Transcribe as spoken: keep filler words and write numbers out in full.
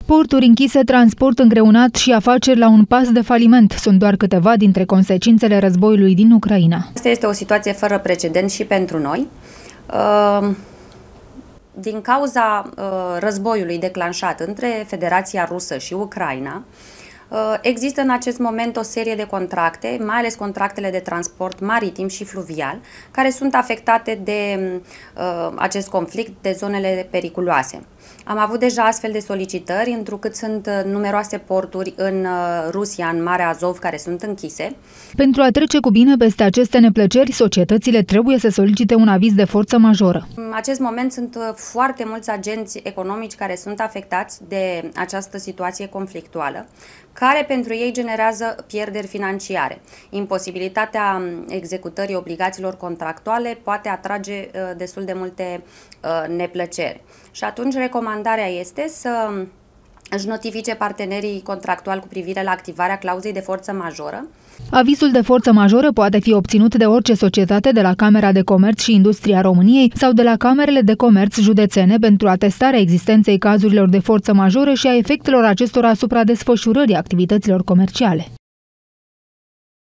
Porturi închise, transport îngreunat și afaceri la un pas de faliment sunt doar câteva dintre consecințele războiului din Ucraina. Asta este o situație fără precedent și pentru noi. Din cauza războiului declanșat între Federația Rusă și Ucraina, există în acest moment o serie de contracte, mai ales contractele de transport maritim și fluvial, care sunt afectate de uh, acest conflict, de zonele periculoase. Am avut deja astfel de solicitări, întrucât sunt numeroase porturi în Rusia, în Marea Azov, care sunt închise. Pentru a trece cu bine peste aceste neplăceri, societățile trebuie să solicite un aviz de forță majoră. În acest moment sunt foarte mulți agenți economici care sunt afectați de această situație conflictuală, care pentru ei generează pierderi financiare. Imposibilitatea executării obligațiilor contractuale poate atrage destul de multe neplăceri. Și atunci recomandarea este să își notifice partenerii contractuali cu privire la activarea clauzei de forță majoră. Avizul de forță majoră poate fi obținut de orice societate de la Camera de Comerț și Industria României sau de la Camerele de Comerț județene pentru atestarea existenței cazurilor de forță majoră și a efectelor acestora asupra desfășurării activităților comerciale.